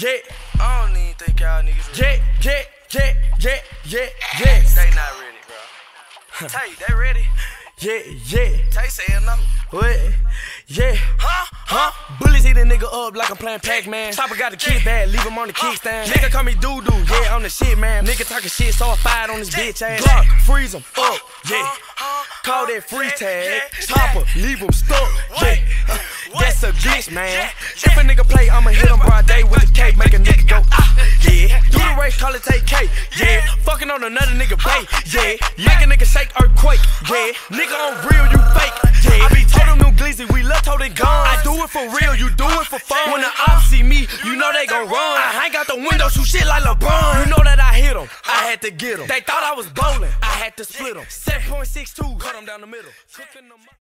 yeah. I don't even think y'all niggas ready. Yeah. They not ready, bro. Tay, they ready? Yeah. Tay saying no. What? Yeah. Huh? Bullets eat a nigga up like I'm playing Pac-Man. Chopper got the kid bad, leave him on the kickstand. Nigga call me doo-doo, yeah, I'm the shit, man. Nigga talking shit, so I fired on this bitch ass. Glock, freeze him up, yeah. Call that freeze tag. Chopper, leave him stuck, yeah. That's a glitch, man. If a nigga play, I'ma hit him broad day with the cake, make a nigga go, yeah. Do the race, call it take cake, yeah. Fucking on another nigga bait, yeah. Make a nigga shake earthquake, yeah. Nigga on real, you fake, yeah. I be told them new glizzy, we love told it gone. I do it for real, you do it for fun. When the ops see me, you know they gon' run. I hang out the window, shoot shit like LeBron. You know that I hit them, I had to get them. They thought I was bowling, I had to split them. 7.62, cut them down the middle.